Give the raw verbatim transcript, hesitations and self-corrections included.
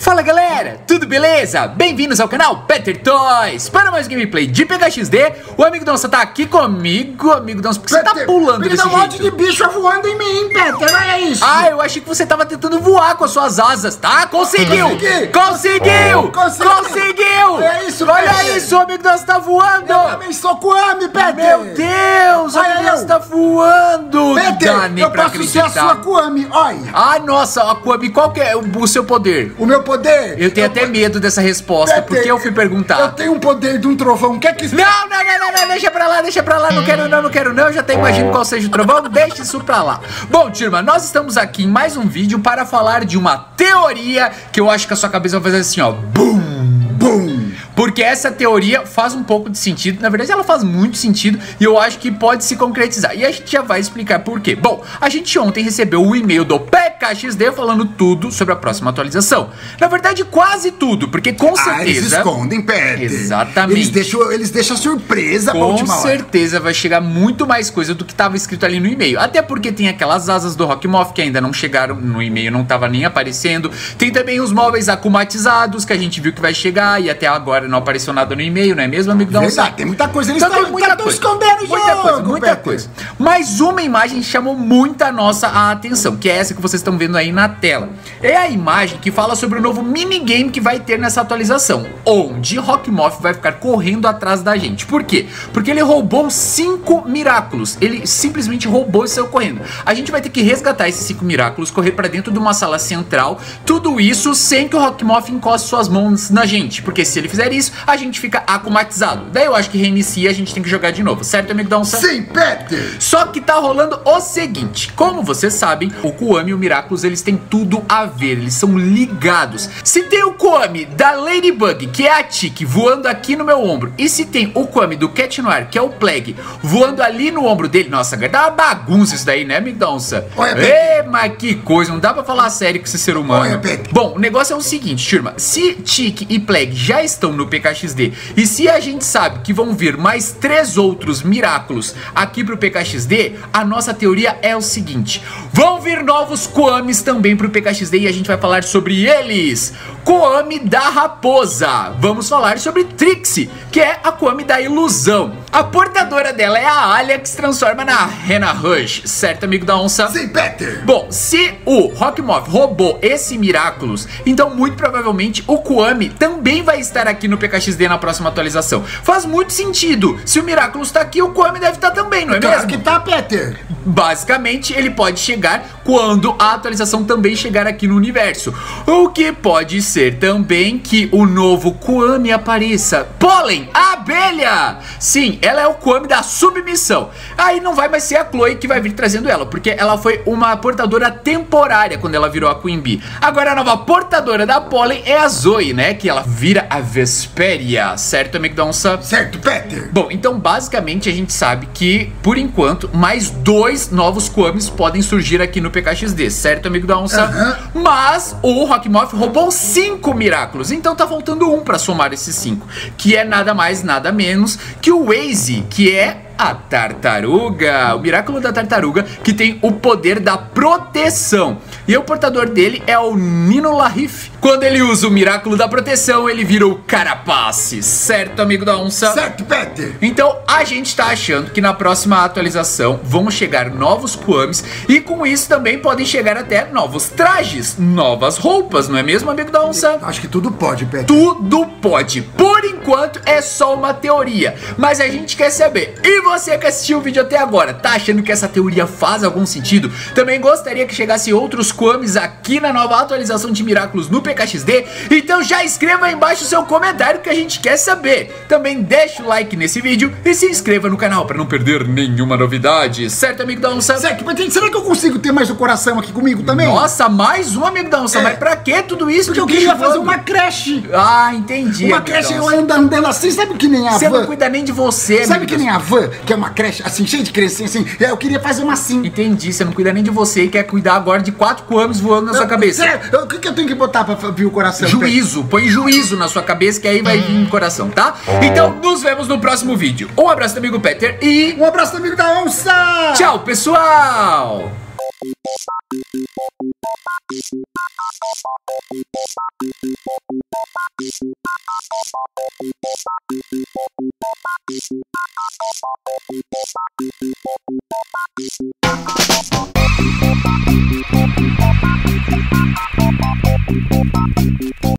Fala galera, tudo beleza? Bem-vindos ao canal Peter Toys para mais gameplay de P K X D. O amigo Donça tá aqui comigo. Amigo Donça, por que você tá pulando desse jeito? Um monte de bicho voando em mim, Peter, olha isso. Ah, eu achei que você tava tentando voar com as suas asas, tá? Conseguiu! Consegui. Conseguiu! Consegui. Conseguiu! Olha isso, Olha Peter. isso, o amigo Donça tá voando! Eu também sou Kwami, Peter. Meu Deus, o Olha amigo Donça eu. tá voando! Peter, Dá nem eu pra posso ser a acreditar. sua Kwami, olha. Ah, nossa, a Kwami, qual que é o, o seu poder? O meu poder... Eu tenho até medo dessa resposta, Peter, porque eu fui perguntar. Eu tenho um poder de um trovão, quer que... Não, não, não, não, não, deixa pra lá, deixa pra lá, não quero não, não quero não, eu já até imagino qual seja o trovão, deixa isso pra lá. Bom, turma, nós estamos aqui em mais um vídeo para falar de uma teoria que eu acho que a sua cabeça vai fazer assim, ó, bum, bum. Porque essa teoria faz um pouco de sentido, na verdade ela faz muito sentido e eu acho que pode se concretizar. E a gente já vai explicar por quê. Bom, a gente ontem recebeu o e-mail do P K X D falando tudo sobre a próxima atualização. Na verdade quase tudo, porque com certeza... Ah, eles escondem, Peter. Exatamente. Eles deixam, eles deixam surpresa pra Com última hora. certeza vai chegar muito mais coisa do que estava escrito ali no e-mail. Até porque tem aquelas asas do Rockmoth que ainda não chegaram no e-mail, não estava nem aparecendo. Tem também os móveis acumatizados que a gente viu que vai chegar e até agora não apareceu nada no e-mail, não é mesmo, amigo? Verdade, tem muita coisa. Eles Então, estão tem muita coisa. escondendo o Muita jogo, coisa, muita Peter. coisa. Mas uma imagem chamou muita nossa atenção, que é essa que vocês estão vendo aí na tela. É a imagem que fala sobre o novo minigame que vai ter nessa atualização, onde Rockmoth vai ficar correndo atrás da gente. Por quê? Porque ele roubou cinco Miraculous. Ele simplesmente roubou e saiu correndo. A gente vai ter que resgatar esses cinco Miraculous, correr pra dentro de uma sala central. Tudo isso sem que o Rockmoth encoste suas mãos na gente. Porque se ele fizer isso, a gente fica acumatizado. Daí eu acho que reinicia, a gente tem que jogar de novo, certo, amigo Donça? Sim, Peter. Só que tá rolando o seguinte, como vocês sabem, o Kwami e o Miraculous, eles têm tudo a ver, eles são ligados. Se tem o Kwami da Ladybug, que é a Tiki, voando aqui no meu ombro, e se tem o Kwami do Cat Noir, que é o Plague, voando ali no ombro dele, nossa, dá uma bagunça isso daí, né, amigo Donça? Olha, Ê, mas que coisa, não dá pra falar sério com esse ser humano. Olha, Peter. Bom, o negócio é o seguinte, turma, se Tiki e Plague já estão no P K X D, e se a gente sabe que vão vir mais três outros Miraculous aqui pro P K X D, a nossa teoria é o seguinte: vão vir novos Kwamis também pro P K X D e a gente vai falar sobre eles. Kwami da Raposa. Vamos falar sobre Trixie, que é a Kwami da Ilusão. A portadora dela é a Alia, que se transforma na Rena Rush, certo, amigo da Onça? Sim, Peter. Bom, se o Rockmoth roubou esse Miraculous, então muito provavelmente o Kwami também vai estar aqui no P K X D na próxima atualização. Faz muito sentido. Se o Miraculous tá aqui, o Kwami deve estar também, não é Claro mesmo? que tá, Peter. Basicamente, ele pode chegar quando a atualização também chegar aqui no universo. O que pode ser também que o novo Kwami apareça. Pollen, a abelha! Sim, ela é o Kwami da submissão. Aí não vai mais ser a Chloe que vai vir trazendo ela, porque ela foi uma portadora temporária quando ela virou a Queen Bee. Agora a nova portadora da Pollen é a Zoe, né? Que ela vira a Vesperia, certo, amigo da Onça? Certo, Peter. Bom, então basicamente a gente sabe que, por enquanto, mais dois novos Kwamis podem surgir aqui no P K X D, certo, amigo da Onça? Uhum. Mas o Rockmoth roubou cinco Miraculous, então tá faltando um pra somar esses cinco, que é nada mais, nada menos que o Waze, que é a tartaruga, o Miraculo da tartaruga, que tem o poder da proteção. E o portador dele é o Nino Lahif. Quando ele usa o Miraculo da proteção, ele vira o Carapace, certo, amigo da Onça? Certo, Peter. Então a gente tá achando que na próxima atualização vão chegar novos Kwamis e com isso também podem chegar até novos trajes, novas roupas, não é mesmo, amigo da Onça? Acho que tudo pode, Peter. Tudo pode. Por enquanto é só uma teoria, mas a gente quer saber. E você que assistiu o vídeo até agora, tá achando que essa teoria faz algum sentido? Também gostaria que chegasse outros Kwamis aqui na nova atualização de Miraculous no P K X D? Então já escreva aí embaixo o seu comentário que a gente quer saber. Também deixa o like nesse vídeo e se inscreva no canal para não perder nenhuma novidade. Certo, amigo da Onça? Certo, Peter. Será que eu consigo ter mais um coração aqui comigo também? Nossa, mais um, amigo da Onça. É. Mas pra que tudo isso? Porque de eu bicho queria fazer voando? uma creche. Ah, entendi. Uma amigo creche, da eu Onça. ando andando assim, sabe que nem a Você van? não cuida nem de você, Sabe amigo que da nem a van, que é uma creche assim, cheia de criancinha assim? É, eu queria fazer uma assim. Entendi, você não cuida nem de você e quer cuidar agora de quatro Kwamis voando na sua cabeça. Sério? O que, que eu tenho que botar pra vir o coração? Juízo, põe juízo na sua cabeça que aí vai vir no coração, tá? Então nos vemos no próximo vídeo. Um abraço do amigo Peter e... Um abraço do amigo da Onça! Tchau, pessoal!